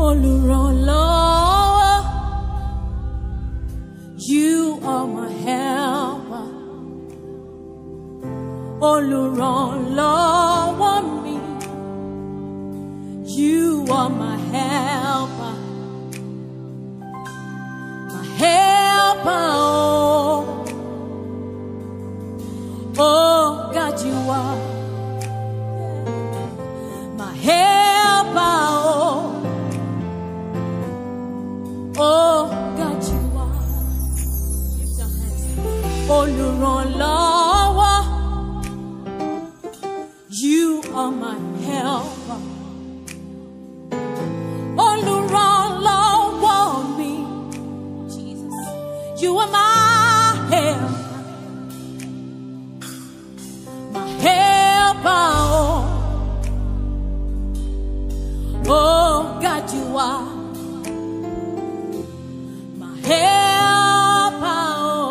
Olùrànlọ́wọ́, you are my helper. Olùrànlọ́wọ́ mi, you are my helper. My helper, oh God, you are my helper. Oh God, you are. Lift your hands. Olùrànlọ́wọ́, you are my helper. Olùrànlọ́wọ́ mi, Jesus, you are my helper. My helper, oh God, you are. Helper,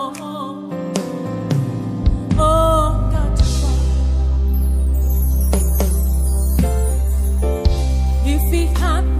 oh God, if it had